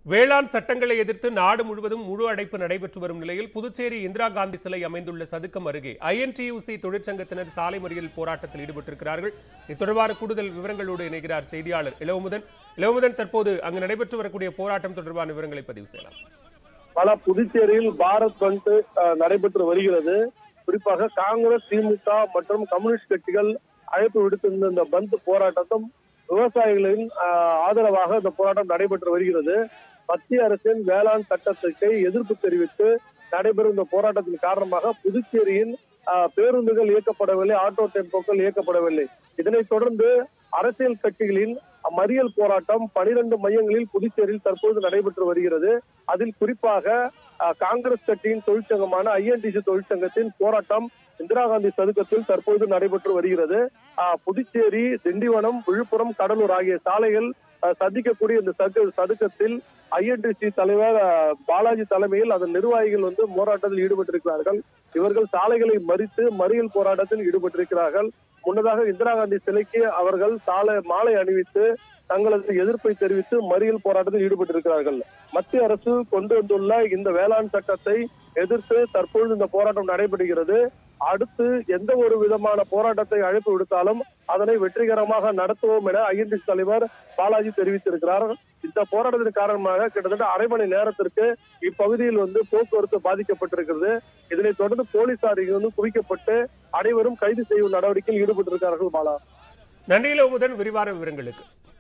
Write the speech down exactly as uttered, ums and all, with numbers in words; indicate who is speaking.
Speaker 1: வேளாண் சட்டங்களை எதிர்த்து நாடு முழுவதும் முழு அடைப்பு நடைபெற்று வரும் நிலையில் புதுச்சேரி இந்திரா காந்தி சிலை அமைந்துள்ள சதுக்கம் அருகே ஐ.என்.டி.யூ.சி தொழிற்சங்கத்தினர் சாலை மறியல் போராட்டத்தில் ஈடுபட்டிருக்கிறார்கள். இது தொடர்பான கூடுதல் விவரங்களோடு இணைகிறார் செய்தியாளர் இளவமுதன். இளவமுதன், தற்போது அங்கு நடைபெற்று வரக்கூடிய போராட்டம் தொடர்பான விவரங்களை பதிவு செய்யலாம்.
Speaker 2: பல புதுச்சேரியில் பாரத் பந்த் நடைபெற்று வருகிறது. குறிப்பாக காங்கிரஸ், திமுக மற்றும் கம்யூனிஸ்ட் கட்சிகள் அழைப்பு விடுத்திருந்த இந்த பந்த் போராட்டத்தும் விவசாயிகளின் ஆதரவாக இந்த போராட்டம் நடைபெற்று வருகிறது. மத்திய அரசின் வேளாண் சட்டத்திற்கு எதிர்ப்பு தெரிவித்து நடைபெறும் இந்த போராட்டத்தின் காரணமாக புதுச்சேரியின் பேருந்துகள் இயக்கப்படவில்லை, ஆட்டோ டெம்போக்கள் இயக்கப்படவில்லை. இதனைத் தொடர்ந்து அரசியல் கட்சிகளின் மறியல் போராட்டம் பனிரெண்டு மையங்களில் புதுச்சேரியில் தற்போது நடைபெற்று வருகிறது. அதில் குறிப்பாக காங்கிரஸ் கட்சியின் தொழிற்சங்கமான ஐ.என்.டி.சி தொழிற்சங்கத்தின் போராட்டம் இந்திரா காந்தி சதுக்கத்தில் தற்போது நடைபெற்று வருகிறது. புதுச்சேரி, திண்டிவனம், விழுப்புரம், கடலூர் ஆகிய சாலைகள் சந்திக்கக்கூடிய இந்த சதுக்கத்தில் ஐ.என்.டி.சி தலைவர் பாலாஜி தலைமையில் அதன் நிர்வாகிகள் வந்து போராட்டத்தில் ஈடுபட்டிருக்கிறார்கள். இவர்கள் சாலைகளை மறித்து மறியல் போராட்டத்தில் ஈடுபட்டிருக்கிறார்கள். முன்னதாக இந்திரா காந்தி சிலைக்கு அவர்கள் சாலை மாலை அணிவித்து தங்களது எதிர்ப்பை தெரிவித்து மறியல் போராட்டத்தில் ஈடுபட்டிருக்கிறார்கள். மத்திய அரசு கொண்டு வந்துள்ள இந்த வேளாண் சட்டத்தை எதிர்த்து தற்பொழுது இந்த போராட்டம் நடைபெறுகிறது. அடுத்து எந்த ஒரு விதமான போராட்டத்தை அழைப்பு விடுத்தாலும் அதனை வெற்றிகரமாக நடத்துவோம் என ஐ.என்.டி.சி தலைவர் பாலாஜி தெரிவித்திருக்கிறார். இந்த போராட்டத்தின் காரணமாக கிட்டத்தட்ட அரை மணி நேரத்திற்கு இப்பகுதியில் வந்து போக்குவரத்து பாதிக்கப்பட்டிருக்கிறது. இதனைத் தொடர்ந்து போலீசார் இங்கு வந்து குவிக்கப்பட்டு அனைவரும் கைது செய்யும் நடவடிக்கையில் ஈடுபட்டிருக்கிறார்கள். பாலா,
Speaker 1: நன்றி இளவமுதன், விரிவான விவரங்களுக்கு.